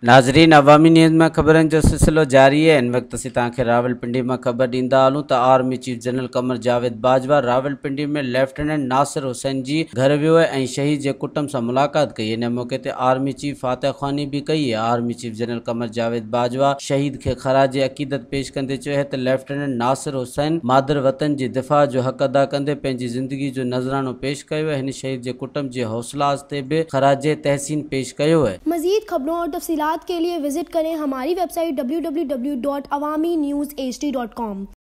नाज़रीन, अवामी न्यूज़ में खबरन जो सिलसिलो जारी है। इन वक्त असीं तव्हांखे रावलपिंडी में खबर ॾींदा हलूं त army chief general Qamar Javed Bajwa Rawalpindi में लेफ्टिनेंट नासिर हुसैन जी घर वियो है ऐं शहीद जे कुटुंब से मुलाकात कई। इन मौके ते आर्मी चीफ फातह ख़्वानी भी कई है। Army chief general Qamar Javed Bajwa शहीद के खराज अक़ीदत पेश कंदे चयो है त लेफ्टिनेंट नासिर हुसैन मादर वतन जी दिफ़ा जो हक़ अदा कंदे पंहिंजी ज़िंदगी जो नज़रानो पेश कयो है। हिन शहीद जे कुटुंब जे हौसलास ते भी खराज तहसीन पेश कयो है। मज़ीद खबरों और तफसीलात के लिए विजिट करें हमारी वेबसाइट www.awamiNewsHD.com।